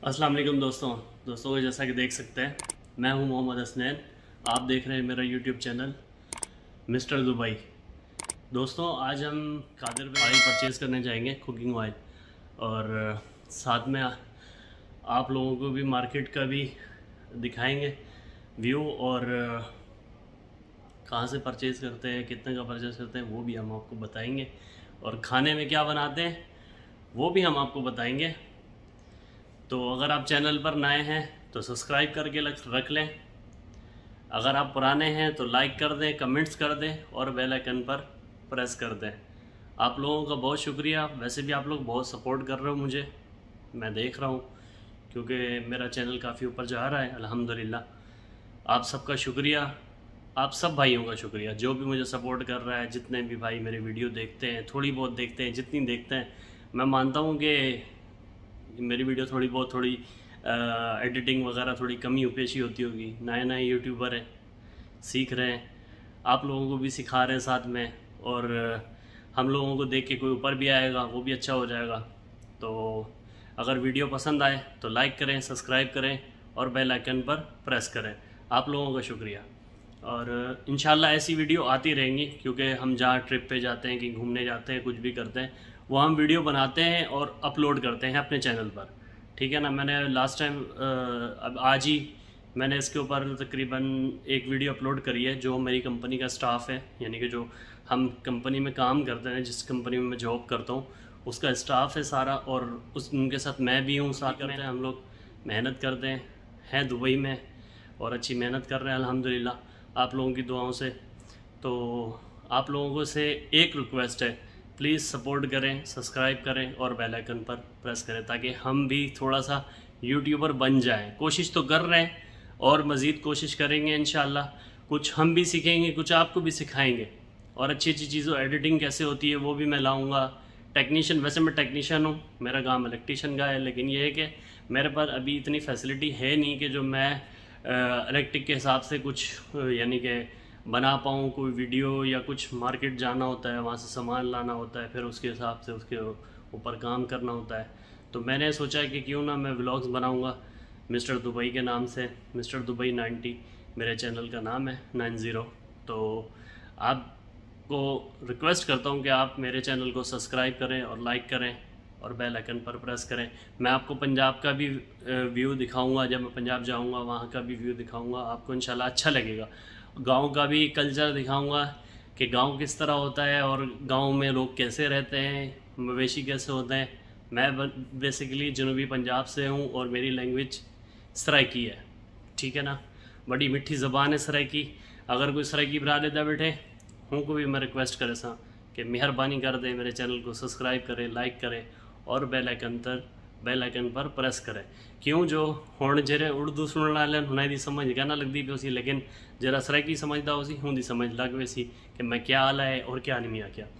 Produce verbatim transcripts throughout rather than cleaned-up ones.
अस्सलाम वालेकुम दोस्तों दोस्तों को जैसा कि देख सकते हैं मैं हूं मोहम्मद हसनैन। आप देख रहे हैं मेरा यूट्यूब चैनल मिस्टर दुबई। दोस्तों आज हम कादिर भाई ऑयल परचेज़ करने जाएंगे, कुकिंग ऑयल, और साथ में आप लोगों को भी मार्केट का भी दिखाएंगे व्यू, और कहाँ से परचेज़ करते हैं, कितने का परचेज़ करते हैं वो भी हम आपको बताएंगे, और खाने में क्या बनाते हैं वो भी हम आपको बताएंगे। तो अगर आप चैनल पर नए हैं तो सब्सक्राइब करके रख लें, अगर आप पुराने हैं तो लाइक कर दें, कमेंट्स कर दें और बेल आइकन पर प्रेस कर दें। आप लोगों का बहुत शुक्रिया। वैसे भी आप लोग बहुत सपोर्ट कर रहे हो मुझे, मैं देख रहा हूँ, क्योंकि मेरा चैनल काफ़ी ऊपर जा रहा है अल्हम्दुलिल्लाह। आप सबका शुक्रिया, आप सब भाइयों का शुक्रिया जो भी मुझे सपोर्ट कर रहा है। जितने भी भाई मेरे वीडियो देखते हैं, थोड़ी बहुत देखते हैं, जितनी देखते हैं, मैं मानता हूँ कि मेरी वीडियो थोड़ी बहुत थोड़ी आ, एडिटिंग वगैरह थोड़ी कमी उपेशी होती होगी। नए नए यूट्यूबर हैं, सीख रहे हैं, आप लोगों को भी सिखा रहे हैं साथ में, और हम लोगों को देख के कोई ऊपर भी आएगा, वो भी अच्छा हो जाएगा। तो अगर वीडियो पसंद आए तो लाइक करें, सब्सक्राइब करें और बेल आइकन पर प्रेस करें। आप लोगों का शुक्रिया, और इंशाल्लाह ऐसी वीडियो आती रहेंगी, क्योंकि हम जहाँ ट्रिप पे जाते हैं, कि घूमने जाते हैं, कुछ भी करते हैं, वो हम वीडियो बनाते हैं और अपलोड करते हैं अपने चैनल पर। ठीक है ना। मैंने लास्ट टाइम अब आज ही मैंने इसके ऊपर तकरीबन एक वीडियो अपलोड करी है, जो मेरी कंपनी का स्टाफ है, यानी कि जो हम कंपनी में काम करते हैं, जिस कंपनी में मैं जॉब करता हूँ उसका स्टाफ है सारा, और उस उनके साथ मैं भी हूँ, साथ करते हैं हम लोग, मेहनत करते हैं, हैं दुबई में, और अच्छी मेहनत कर रहे हैं अल्हम्दुलिल्लाह आप लोगों की दुआओं से। तो आप लोगों से एक रिक्वेस्ट है, प्लीज़ सपोर्ट करें, सब्सक्राइब करें और बेल आइकन पर प्रेस करें, ताकि हम भी थोड़ा सा यूट्यूबर बन जाएं। कोशिश तो कर रहे हैं और मज़ीद कोशिश करेंगे इंशाल्लाह। कुछ हम भी सीखेंगे, कुछ आपको भी सिखाएंगे, और अच्छी अच्छी चीज़ों, एडिटिंग कैसे होती है वो भी मैं लाऊंगा। टेक्नीशियन, वैसे मैं टेक्नीशियन हूँ, मेरा काम इलेक्ट्रीशियन का है, लेकिन ये है कि मेरे पास अभी इतनी फैसिलिटी है नहीं कि जो मैं इलेक्ट्रिक के हिसाब से कुछ यानी कि बना पाऊँ कोई वीडियो, या कुछ मार्केट जाना होता है, वहाँ से सामान लाना होता है, फिर उसके हिसाब से उसके ऊपर काम करना होता है। तो मैंने सोचा कि क्यों ना मैं व्लॉग्स बनाऊँगा मिस्टर दुबई के नाम से। मिस्टर दुबई नाइन्टी मेरे चैनल का नाम है, नाइन ज़ीरो। तो आपको रिक्वेस्ट करता हूँ कि आप मेरे चैनल को सब्सक्राइब करें और लाइक करें और बेल आइकन पर प्रेस करें। मैं आपको पंजाब का भी व्यू दिखाऊँगा, जब मैं पंजाब जाऊँगा वहाँ का भी व्यू दिखाऊँगा, आपको इंशाल्लाह अच्छा लगेगा। गांव का भी कल्चर दिखाऊंगा कि गांव किस तरह होता है, और गांव में लोग कैसे रहते हैं, मवेशी कैसे होते हैं। मैं बेसिकली जनूबी पंजाब से हूं, और मेरी लैंग्वेज सराइकी है, ठीक है ना। बड़ी मिठी ज़बान है सराइकी। अगर कोई सराइकी भरा लेता बैठे हूँ को भी मैं रिक्वेस्ट करे सा कि मेहरबानी कर दे, मेरे चैनल को सब्सक्राइब करें, लाइक करें और बेल आइकन पर बेल आइकन पर प्रेस करें। क्यों जो हुण जेरे उर्दू सुनने वाले हुन दी समझ क्या ना लगती पे उसी, लेकिन जरा सराइकी समझदा उसी हुन दी समझ लग वैसी कि मैं क्या हाल है और क्या नहीं आ क्या।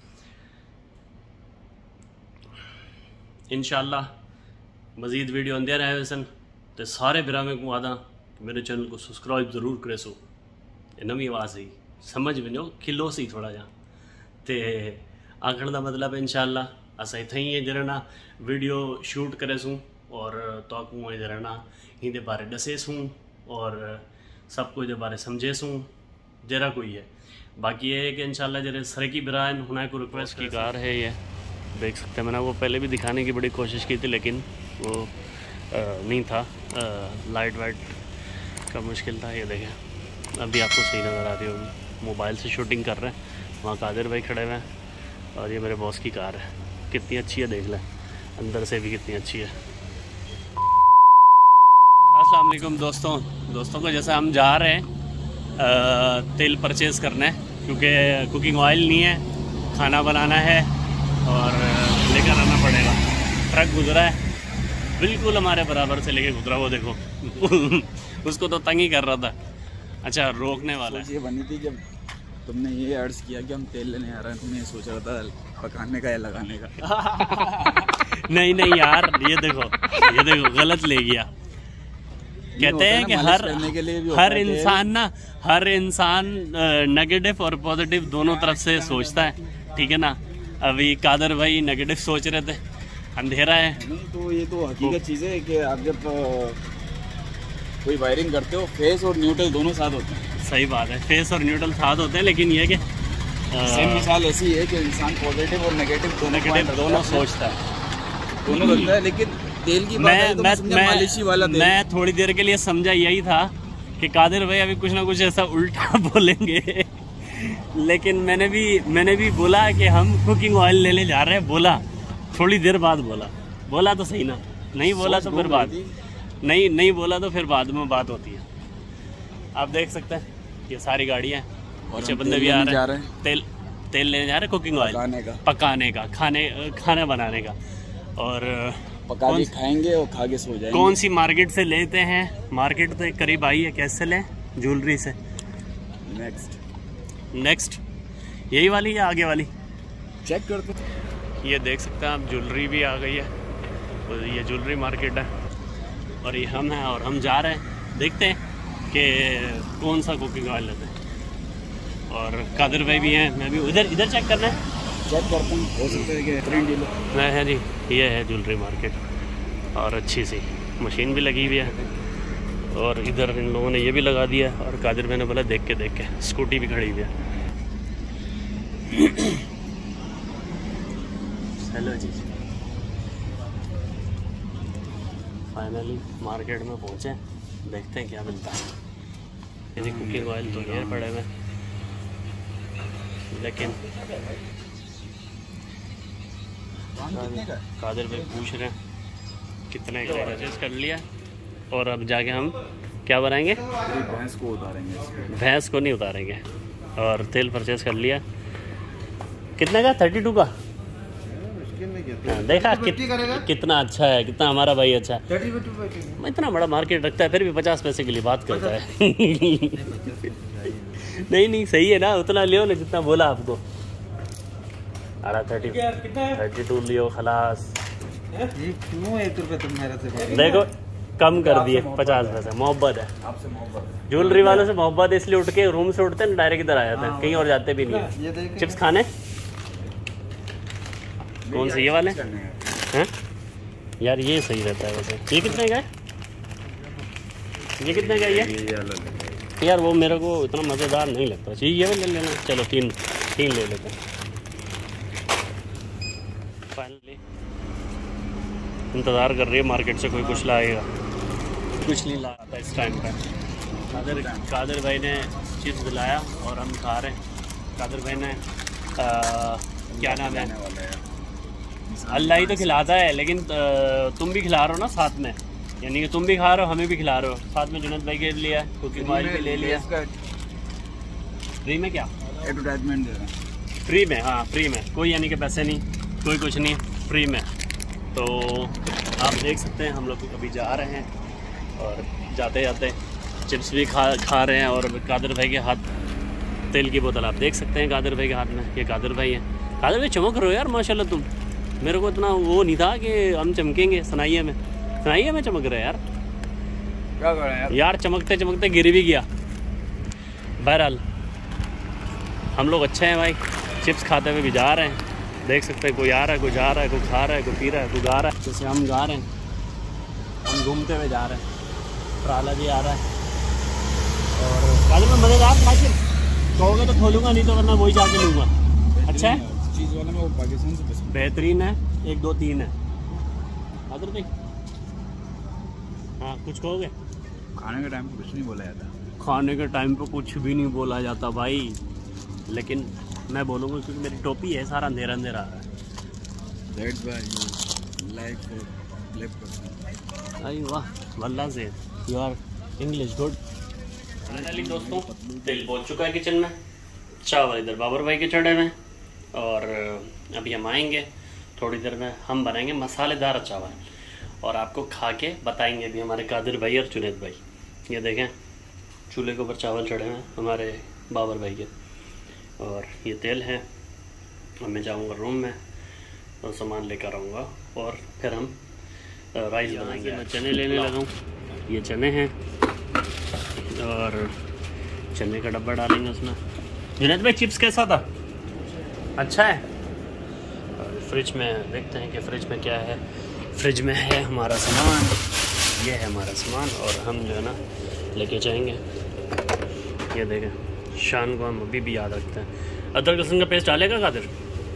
इंशाल्लाह मज़ीद वीडियो आंदे रहे वैसन, तो सारे बिरामे को आदा कि मेरे चैनल को सब्सक्राइब ज़रूर करे सो। नवी आवाज़ ही समझ वञो, खिलो सी थोड़ा जा, तो आखण का मतलब इंशाल्लाह असां इत्थे ही जरा ना वीडियो शूट करे सूँ, और तो जरा ना हिंदे बारे दसे सूँ, और सब कुछ बारे समझे सूँ जरा कोई है। बाकी ये है कि इंशाल्लाह जरा सराइकी बिरान होना को रिक्वेस्ट की कार है, ये देख सकते हैं। मैंने वो पहले भी दिखाने की बड़ी कोशिश की थी, लेकिन वो आ, नहीं था, आ, लाइट वाइट का मुश्किल था। ये देखें अभी आपको सही नज़र आ रही होगी, मोबाइल से शूटिंग कर रहे हैं, वहाँ कादिर भाई खड़े हुए हैं, और ये मेरे बॉस की कार है। कितनी अच्छी है देख लें, अंदर से भी कितनी अच्छी है। अस्सलाम वालेकुम दोस्तों दोस्तों को जैसा हम जा रहे हैं तेल परचेज़ करना है, क्योंकि कुकिंग ऑयल नहीं है, खाना बनाना है और लेकर आना पड़ेगा। ट्रक गुजरा है बिल्कुल हमारे बराबर से, लेके गुजरा, वो देखो उसको तो तंग ही कर रहा था। अच्छा रोकने वाला है। ये बनी थी जब तुमने ये अर्ज किया कि हम तेल लेने आ रहे हैं, तो मैं सोच रहा था पकाने का या लगाने का। नहीं नहीं यार, ये देखो ये देखो गलत ले गया। कहते हैं कि हर हर इंसान ना हर इंसान नेगेटिव और पॉजिटिव दोनों तरफ से सोचता है, ठीक है ना। अभी कादर भाई नेगेटिव सोच रहे थे, अंधेरा है। नहीं तो ये तो हकीकत चीज़ है कि आप जब कोई वायरिंग करते हो फेस और न्यूट्रल दोनों साथ होते हैं। सही बात है, फेस और न्यूट्रल साथ होते हैं, लेकिन ये कि सेम मिसाल ऐसी है कि इंसान पॉजिटिव और नेगेटिव दोनों नेगेटिव दोनों सोचता है, दोनों करता है। लेकिन तेल की बात मैं है तो मैं मैं मालिशी वाला तेल। मैं थोड़ी देर के लिए समझा यही था कि कादिर भाई अभी कुछ ना कुछ ऐसा उल्टा बोलेंगे, लेकिन मैंने भी मैंने भी बोला कि हम कुकिंग ऑयल लेने जा रहे हैं, बोला थोड़ी देर बाद बोला बोला तो सही ना, नहीं बोला तो फिर बाद नहीं नहीं बोला तो फिर बाद में बात होती है। आप देख सकते हैं ये सारी गाड़ियाँ अच्छे बंदे भी आ रहे हैं, तेल तेल लेने जा रहे हैं, कुकिंग ऑयल पकाने का पकाने का खाने खाना बनाने का। और पका के खाएंगे और खा के सो जाएंगे। कौन सी मार्केट से लेते हैं? मार्केट तो करीब आई है, कैसे लें? ज्वेलरी से। नेक्स्ट नेक्स्ट यही वाली या आगे वाली चेक करते। ये देख सकते हैं आप, ज्वेलरी भी आ गई है, तो ये ज्वेलरी मार्केट है और ये हम हैं और हम जा रहे हैं, देखते हैं कि कौन सा कुकिंग ऑयल लेते हैं। और कादिर भाई भी हैं, मैं भी इधर इधर चेक करना है, चेक करते हैं, हो सकता है कि ट्रेंड डीलर मैं है जी। ये है ज्वेलरी मार्केट और अच्छी सी मशीन भी लगी हुई है और इधर इन लोगों ने ये भी लगा दिया और कादिर भाई ने बोला देख के देख के स्कूटी भी खड़ी हुई है। हेलो जी, फाइनली मार्केट में पहुँचे, देखते हैं क्या मिलता है। यदि कुकिंग ऑयल तो ढेर पड़े हुए, लेकिन कादिर भाई पूछ रहे हैं कितने का परचेज कर लिया और अब जाके हम क्या बनाएंगे? भैंस को उतारेंगे। भैंस को नहीं उतारेंगे। और तेल परचेज कर लिया, कितने का? थर्टी टू का। हाँ, देखा कित, कितना अच्छा है, कितना हमारा भाई अच्छा है। इतना बड़ा मार्केट रखता है फिर भी पचास पैसे के लिए बात करता है। नहीं नहीं सही है ना, उतना लियो ना जितना बोला आपको। अड़ा थर्टी थर्टी टू लियो खलास। क्यों एक रुपये तुम मेरे से देखो कम कर दिए पचास पैसे, मोहब्बत है आपसे, मोहब्बत। ज्वेलरी वालों से मोहब्बत इसलिए उठ के रूम से उठते हैं डायरेक्ट इधर आ जाते हैं, कहीं और जाते भी नहीं है। चिप्स खाने कौन से ये वाले हैं यार? ये सही रहता है वैसे। ये कितने का है? ये कितने का है ये? यार वो मेरे को इतना मज़ेदार नहीं लगता, चाहिए ये वाला ले लेना। चलो तीन तीन ले लेते हैं। फाइनली इंतज़ार कर रही है मार्केट से कोई कुछ लाएगा, कुछ नहीं लाता इस टाइम पर। कादिर कादिर भाई ने चिप्स दिलाया और हम खा रहे हैं। कादिर भाई ने आ, क्या नाम है, अल्लाह ही तो खिलाता है, लेकिन तुम भी खिला रहे हो ना साथ में, यानी कि तुम भी खा रहे हो हमें भी खिला रहे हो साथ में। जुनैद भाई के लिया कुकिंग ऑयल भी ले लिया। फ्री में क्या एडवर्टाइजमेंट दे रहे हैं? फ्री में, हाँ फ्री में, कोई यानी कि पैसे नहीं, कोई कुछ नहीं, फ्री में। तो आप देख सकते हैं हम लोग अभी जा रहे हैं और जाते जाते चिप्स भी खा खा रहे हैं और कादिर भाई के हाथ तेल की बोतल आप देख सकते हैं कादिर भाई के हाथ में। ये कादिर भाई हैं। कादिर भाई चमक रहे हो यार माशाल्लाह तुम, मेरे को इतना वो नहीं था कि हम चमकेंगे। सनाइया में सनाइया में चमक रहे यार, क्या कर रहे हैं यार? यार चमकते चमकते गिर भी गया। बहरहाल हम लोग अच्छे हैं भाई, चिप्स खाते हुए भी जा रहे हैं। देख सकते हैं कोई आ रहा है, कोई जा रहा है, कोई खा रहा है, कोई पी रहा है, कोई गा रहा है। जैसे हम गा रहे हैं, हम घूमते हुए जा रहे हैं। ट्राला भी आ रहा है और कादिर में मज़ेदार था। कहोगे तो खोलूँगा, नहीं तो वरना वही जाके लूँगा। अच्छा है चीज़ वाला में वो पाकिस्तान से पसंद बेहतरीन है। एक दो तीन है कादिर भाई। हाँ कुछ कहोगे? खाने के टाइम पे कुछ नहीं बोला जाता। खाने के टाइम पे कुछ भी नहीं बोला जाता भाई, लेकिन मैं बोलूँगा क्योंकि मेरी टोपी है, सारा अंधेरा अंधेरा आ रहा है। That's why you like for left person. अरे वाह वल्ला से you are English good. Finally दोस्तों तेल पहुँच चुका है किचन में, चावल इधर बाबर भाई के चढ़े में और अभी हम आएंगे थोड़ी देर में, हम बनाएंगे मसालेदार चावल और आपको खा के बताएंगे भी हमारे कादिर भाई और जुनैद भाई। ये देखें चूल्हे के ऊपर चावल चढ़े हैं हमारे बाबर भाई के और ये तेल है। अब मैं जाऊँगा रूम में और सामान लेकर आऊँगा और फिर हम राइस बनाएंगे। मैं चने लेने लगा हूँ, ये चने हैं और चने का डब्बा डालेंगे उसमें। जुनैद भाई चिप्स कैसा था? अच्छा है। फ्रिज में देखते हैं कि फ्रिज में क्या है। फ्रिज में है हमारा सामान, ये है हमारा सामान और हम जो है ना लेके जाएंगे। ये देखें, शान को हम अभी भी याद रखते हैं। अदरक लहसुन का पेस्ट डालेगा कादिर?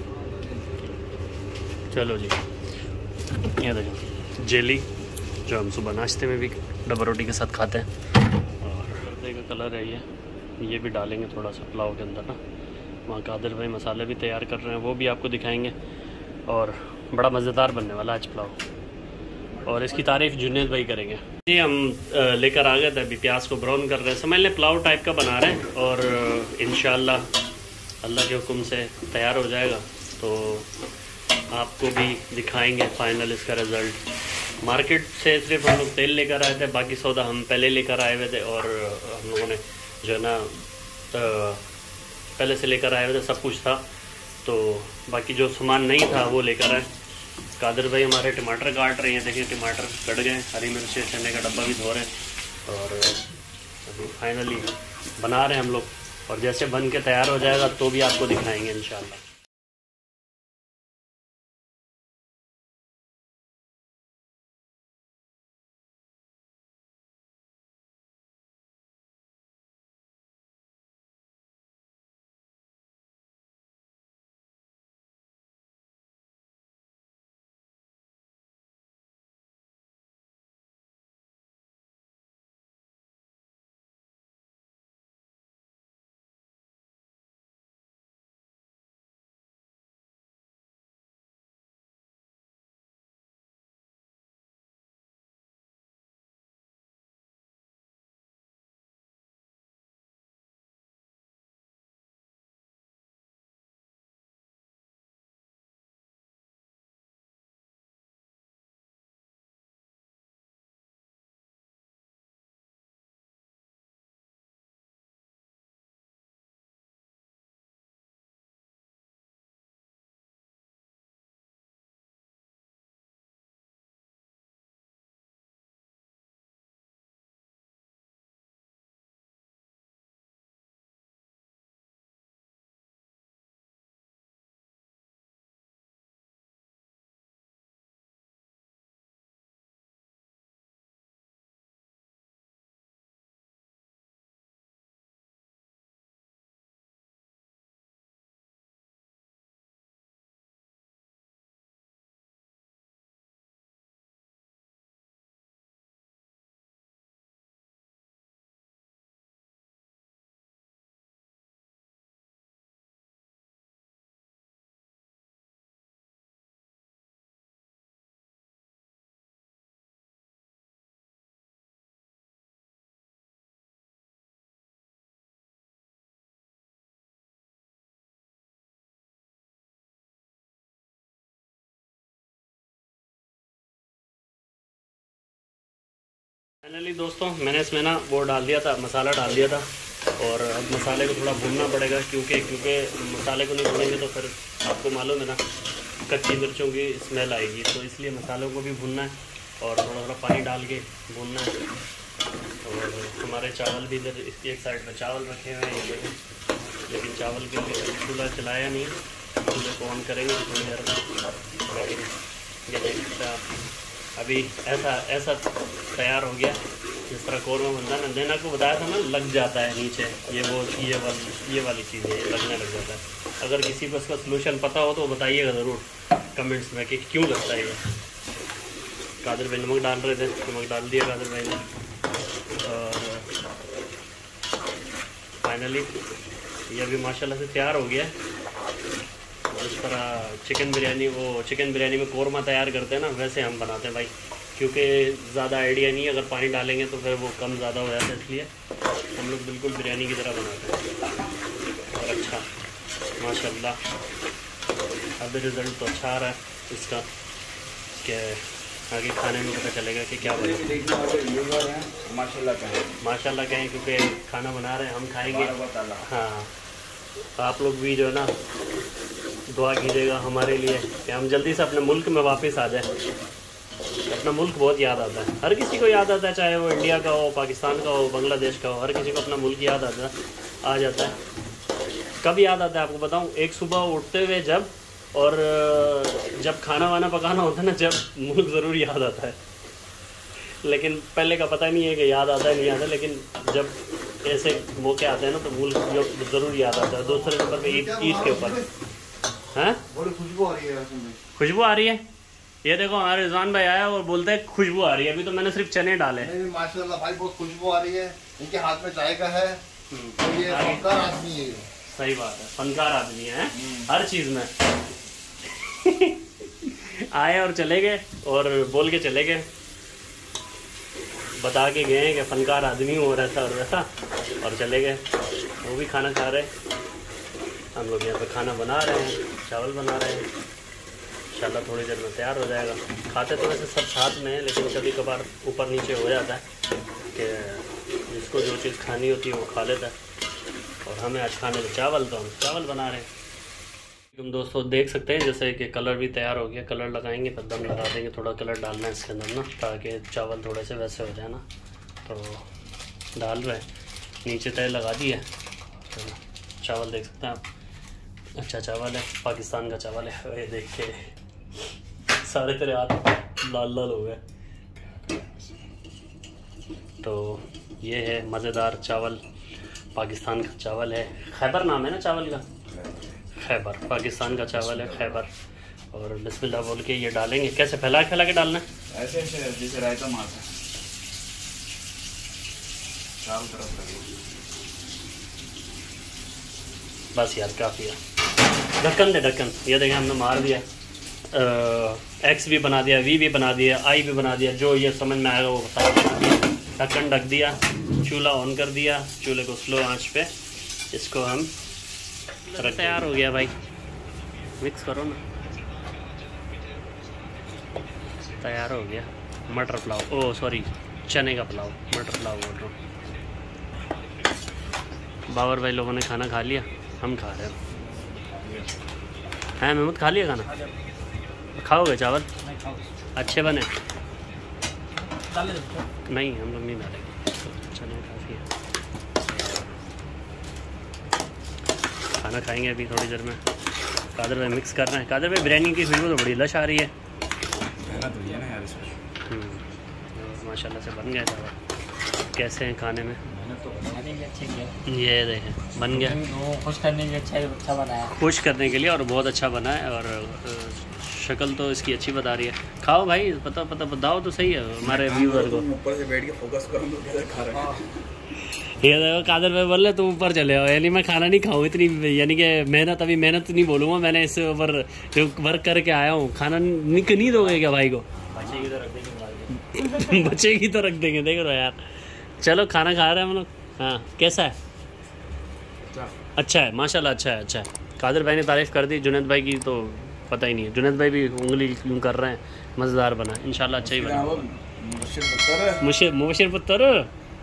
चलो जी, ये देखें जेली जो हम सुबह नाश्ते में भी डबल रोटी के साथ खाते हैं। और पर्दे का कलर है ये ये भी डालेंगे थोड़ा सा पुलाव के अंदर ना। वहाँ कादिर भाई मसाले भी तैयार कर रहे हैं, वो भी आपको दिखाएंगे। और बड़ा मज़ेदार बनने वाला आज पुलाव, और इसकी तारीफ़ जुनेद भाई करेंगे। ये हम लेकर आ गए थे, अभी प्याज को ब्राउन कर रहे हैं। समझ लें पुलाव टाइप का बना रहे हैं और इंशाल्लाह अल्लाह के हुक्म से तैयार हो जाएगा तो आपको भी दिखाएंगे फाइनल इसका रिज़ल्ट। मार्केट से सिर्फ हम लोग तेल लेकर आए थे, बाकी सौदा हम पहले लेकर आए हुए थे। और हम लोगों ने जो है ना पहले से लेकर आए हुए थे, सब कुछ था। तो बाकी जो सामान नहीं था वो लेकर आए। कादिर भाई हमारे टमाटर काट रहे हैं, देखिए टमाटर कट गए। हरी मिर्च चने का डब्बा भी धो रहे हैं और अभी फाइनली बना रहे हैं हम लोग। और जैसे बन के तैयार हो जाएगा तो भी आपको दिखाएंगे इंशाल्लाह। फाइनली दोस्तों मैंने इसमें ना वो डाल दिया था, मसाला डाल दिया था। और अब मसाले को थोड़ा भूनना पड़ेगा क्योंकि क्योंकि मसाले को नहीं भूनेंगे तो फिर आपको मालूम है ना कच्ची मिर्चों की स्मेल आएगी। तो इसलिए मसालों को भी भूनना है और थोड़ा थोड़ा पानी डाल के भूनना है। और हमारे चावल भी इधर इसकी एक साइड पर चावल रखे हुए हैं, लेकिन चावल के लिए चूल्हा चलाया नहीं, चूल्हे को ऑन करेंगे थोड़ी देर में। ये देख सकते हैं आप, अभी ऐसा ऐसा तैयार हो गया जिस तरह कौरमा बनता है ना। देना को बताया था ना, लग जाता है नीचे, ये वो ये वाली ये वाली चीज़ है, ये लगने लग जाता है। अगर किसी को इसका सलूशन पता हो तो बताइएगा ज़रूर कमेंट्स में कि क्यों लगता है ये। कादिर भाई नमक डाल रहे थे, नमक डाल दिया कादिर भाई ने। और फाइनली ये अभी माशाल्लाह से तैयार हो गया है। इस तरह चिकन बिरयानी वो चिकन बिरयानी में कौरमा तैयार करते हैं ना, वैसे हम बनाते हैं भाई। क्योंकि ज़्यादा आइडिया नहीं है, अगर पानी डालेंगे तो फिर वो कम ज़्यादा हो जाता है, इसलिए हम लोग बिल्कुल बिरयानी की तरह बनाते हैं। और अच्छा माशाल्लाह अब रिज़ल्ट तो अच्छा आ रहा है इसका, कि आगे खाने में पता चलेगा कि क्या बनेगा। माशाल्लाह कहें माशाल्लाह कहें क्योंकि खाना बना रहे हैं, हम खाएँगे। हाँ, आप लोग भी जो है ना दुआ कीजिएगा हमारे लिए कि हम जल्दी से अपने मुल्क में वापस आ जाए। अपना मुल्क बहुत याद आता है, हर किसी को याद आता है, चाहे वो इंडिया का हो, पाकिस्तान का हो, बांग्लादेश का हो, हर किसी को अपना मुल्क याद आता है आ जाता है। कब याद आता है आपको बताऊं? एक सुबह उठते हुए जब और जब खाना वाना पकाना होता है ना, जब मुल्क ज़रूर याद आता है, लेकिन पहले का पता नहीं है कि याद आता है नहीं आता, लेकिन जब ऐसे मौके आते हैं ना तो मुल्क ज़रूर याद आता है। दूसरे नंबर पे ईद ईद के ऊपर हैं, खुशबू आ रही है, खुशबू आ रही है। ये देखो हमारे रिजवान भाई आया और बोलते हैं खुशबू आ रही है। अभी तो मैंने सिर्फ चने डाले। माशाल्लाह भाई बहुत खुशबू आ रही है। इनके हाथ में चाय का है, तो ये फनकार आदमी है। सही बात है, फनकार आदमी है हर चीज में। आए और चले गए और बोल के चले गए, बता के गए हैं कि फनकार आदमी हो रहता और वैसा, और चले गए। वो भी खाना खा रहे हैं, हम लोग यहाँ पे खाना बना रहे हैं, चावल बना रहे हैं। इंशाल्लाह थोड़ी देर में तैयार हो जाएगा। खाते तो वैसे सब साथ में है, लेकिन कभी कभार ऊपर नीचे हो जाता है कि जिसको जो चीज़ खानी होती है वो खा लेता है। और हमें आज खाने में चावल, तो हम चावल बना रहे हैं। तुम दोस्तों देख सकते हैं जैसे कि कलर भी तैयार हो गया। कलर लगाएंगे फिर दम लगा देंगे। थोड़ा कलर डालना है इसके अंदर ना, ताकि चावल थोड़े से वैसे हो जाए ना। तो डाल रहे हैं, नीचे तय लगा दिया। तो चावल देख सकते हैं आप, अच्छा चावल है, पाकिस्तान का चावल है। ये देख के सारे तेरे हाथ लाल लाल हो गए। तो ये है मज़ेदार चावल, पाकिस्तान का चावल है। खैबर नाम है ना चावल का, खैबर, पाकिस्तान का चावल है खैबर। और बिस्मिल्लाह बोल के ये डालेंगे। कैसे फैला फैला के डालना है? ऐसे ऐसे जैसे रायता मारते हैं, चारों तरफ लगे। बस यार काफ़ी है। ढक्कन दे ढक्कन। ये देखें हमने मार दिया, एक्स भी बना दिया, वी भी बना दिया, आई भी बना दिया। जो ये समझ में आएगा वो बता। ढक्कन ढक दिया, चूल्हा ऑन कर दिया, चूल्हे को स्लो आंच पे इसको हम रख। तैयार हो गया भाई, मिक्स करो ना। तैयार हो गया मटर पुलाव, ओ सॉरी चने का पुलाव, मटर पुलाव बोल रहा हूँ। बाबर भाई लोगों ने खाना खा लिया, हम खा रहे हैं। हैं महमूद, खा लिया खाना? खाओगे चावल? अच्छे बने? नहीं हम लोग नहीं डालेंगे, चने काफ़ी है। खाना खाएंगे अभी थोड़ी देर में। कादर भाई मिक्स कर रहे हैं। कादर भाई बिरयानी की खुशबू तो बड़ी लश आ रही है। तो ये ना यार इसमें माशाल्लाह से बन गया चावल। कैसे हैं खाने में? तो अच्छे किया। ये देखें बन गया। खुश करने के लिए अच्छा अच्छा बनाया। खुश करने के लिए और बहुत अच्छा बना है। और शक्ल तो इसकी अच्छी बता रही है। खाओ भाई, पता पता बताओ तो सही है हमारे व्यूअर को। ऊपर से बैठ के फोकस करो तो कैसे खा रहे हैं। ये देखो कादर भाई बोल रहे तुम ऊपर चले हो, यानी मैं खाना नहीं खाऊँ इतनी, यानी कि मेहनत, अभी मेहनत नहीं बोलूँगा, मैंने इससे ऊपर जो वर्क करके आया हूँ। खाना नहीं नहीं दोगे क्या भाई को? बच्चे की तो रख देंगे। बच्चे की तो रख देंगे, देख रहे हो यार। चलो खाना खा रहे हैं हम लोग। हाँ कैसा है? अच्छा है माशाल्लाह, अच्छा है अच्छा है। कादर भाई ने तारीफ़ कर दी, जुनैद भाई की तो पता ही नहीं है। जुनैद भाई भी उंगली यूँ कर रहे हैं। मज़ेदार बना इंशाल्लाह, अच्छा ही बना। मुबशिर मुबशिर पुत्र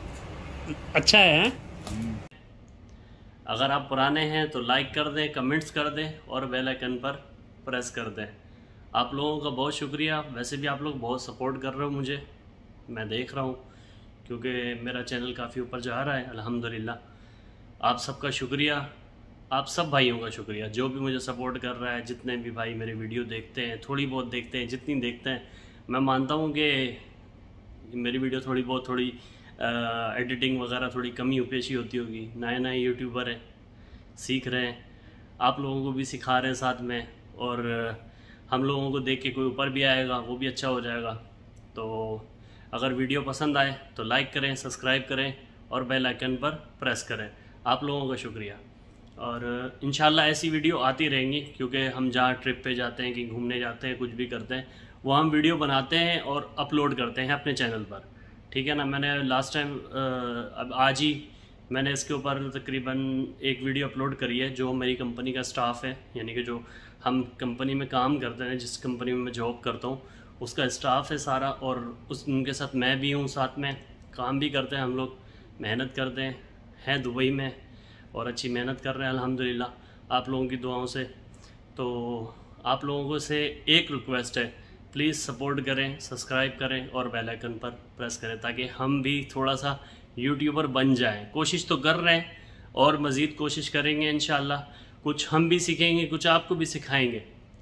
अच्छा है, है? अगर आप पुराने हैं तो लाइक कर दें, कमेंट्स कर दें और बेल आइकन पर प्रेस कर दें। आप लोगों का बहुत शुक्रिया। वैसे भी आप लोग बहुत सपोर्ट कर रहे हो मुझे, मैं देख रहा हूँ, क्योंकि मेरा चैनल काफ़ी ऊपर जा रहा है अल्हम्दुलिल्लाह। आप सबका शुक्रिया, आप सब भाइयों का शुक्रिया जो भी मुझे सपोर्ट कर रहा है। जितने भी भाई मेरे वीडियो देखते हैं, थोड़ी बहुत देखते हैं, जितनी देखते हैं, मैं मानता हूँ कि मेरी वीडियो थोड़ी बहुत थोड़ी एडिटिंग वगैरह थोड़ी कमी उपेशी होती होगी। नए नए यूट्यूबर हैं, सीख रहे हैं, आप लोगों को भी सिखा रहे हैं साथ में। और हम लोगों को देख के कोई ऊपर भी आएगा, वो भी अच्छा हो जाएगा। तो अगर वीडियो पसंद आए तो लाइक करें, सब्सक्राइब करें और बेल आइकन पर प्रेस करें। आप लोगों का शुक्रिया। और इंशाल्लाह ऐसी वीडियो आती रहेंगी, क्योंकि हम जहाँ ट्रिप पे जाते हैं, कि घूमने जाते हैं, कुछ भी करते हैं, वो हम वीडियो बनाते हैं और अपलोड करते हैं अपने चैनल पर। ठीक है ना? मैंने लास्ट टाइम अब आज ही मैंने इसके ऊपर तकरीबन एक वीडियो अपलोड करी है। जो मेरी कंपनी का स्टाफ है, यानी कि जो हम कंपनी में काम करते हैं, जिस कंपनी में मैं जॉब करता हूँ, उसका स्टाफ है सारा, और उस उनके साथ मैं भी हूँ, साथ में काम भी करते हैं हम लोग, मेहनत करते हैं, हैं दुबई में और अच्छी मेहनत कर रहे हैं अल्हम्दुलिल्लाह आप लोगों की दुआओं से। तो आप लोगों को से एक रिक्वेस्ट है, प्लीज़ सपोर्ट करें, सब्सक्राइब करें और बेल आइकन पर प्रेस करें, ताकि हम भी थोड़ा सा यूट्यूबर बन जाएं। कोशिश तो कर रहे हैं और मज़ीद कोशिश करेंगे इंशाल्लाह। कुछ हम भी सीखेंगे, कुछ आपको भी सिखाएंगे।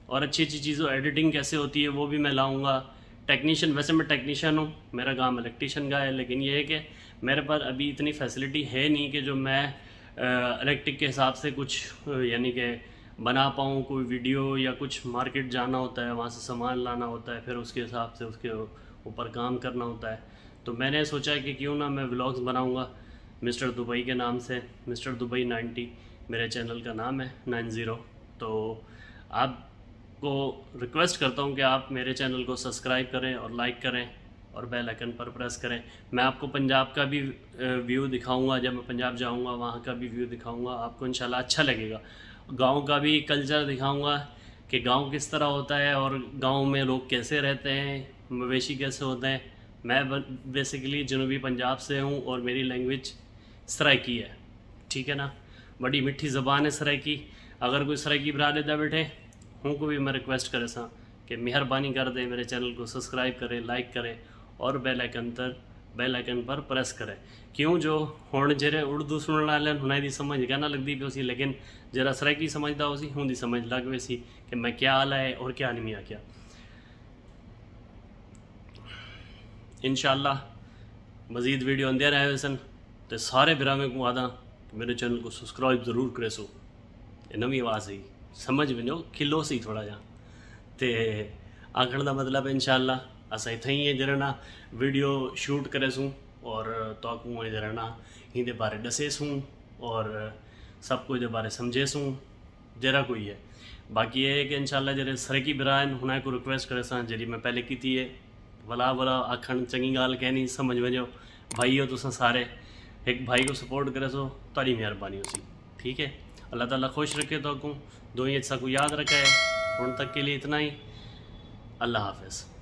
और अच्छी अच्छी चीज़ों एडिटिंग कैसे होती है वो भी मैं लाऊंगा। टेक्नीशियन, वैसे मैं टेक्नीशियन हूँ, मेरा काम इलेक्ट्रीशियन का है, लेकिन ये है कि मेरे पर अभी इतनी फैसिलिटी है नहीं कि जो मैं इलेक्ट्रिक के हिसाब से कुछ यानी कि बना पाऊँ कोई वीडियो, या कुछ मार्केट जाना होता है, वहाँ से सामान लाना होता है, फिर उसके हिसाब से उसके ऊपर काम करना होता है। तो मैंने सोचा कि क्यों ना मैं व्लॉग्स बनाऊँगा मिस्टर दुबई के नाम से। मिस्टर दुबई नाइन्टी मेरे चैनल का नाम है, नाइन ज़ीरो। तो आपको रिक्वेस्ट करता हूँ कि आप मेरे चैनल को सब्सक्राइब करें और लाइक करें और बेल आइकन पर प्रेस करें। मैं आपको पंजाब का भी व्यू दिखाऊंगा, जब मैं पंजाब जाऊंगा वहाँ का भी व्यू दिखाऊंगा, आपको इंशाल्लाह अच्छा लगेगा। गांव का भी कल्चर दिखाऊंगा कि गांव किस तरह होता है और गांव में लोग कैसे रहते हैं, मवेशी कैसे होते हैं। मैं बेसिकली जनूबी पंजाब से हूँ और मेरी लैंग्वेज सराइकी है, ठीक है ना। बड़ी मिठी ज़बान है सराइकी। अगर कोई सराइकी बिरादर दा बैठे उनको भी मैं रिक्वेस्ट करे सा कि मेहरबानी कर दें, मेरे चैनल को सब्सक्राइब करें, लाइक करें और बेल आइकन पर बेल आइकन पर प्रेस करें। क्यों जो हुण जेरे उर्दू सुनने वाले हुन दी समझ क्या ना लगती पी सी, लेकिन जरा सराइकी समझदा उसी हुन दी समझ लग वे सी कि मैं क्या हाल है और क्या नहीं आख्या। इंशाअल्लाह मज़ीद वीडियो आंदे रहे वैसन, तो सारे बिरावे को आदा मेरे चैनल को सब्सक्राइब ज़रूर करे सो। नवी आवाज़ ही समझ वञो, खिलो सी थोड़ा जा ते आखण का मतलब इंशाअल्लाह असां इत्थे ही जरा ना वीडियो शूट करे सूँ और तो जरा ना हिंदे बारे दसे सूँ और सब कुछ बारे समझे सूँ जरा कोई है। बाकी ये है कि इंशाअल्लाह जरे सराइकी बिरा हुन को रिक्वेस्ट करे सा जी मैं पहले की थी है भला भला आखण चंगी गाल कहनी समझ वजो भाई हो तुम सारे एक भाई को सपोर्ट करे सो तारी मेहरबानी उसी, ठीक है। अल्लाह ताला खुश रखे तो को दो ही अच्छा को याद रखा है। उन तक के लिए इतना ही। अल्लाह हाफ़िज़।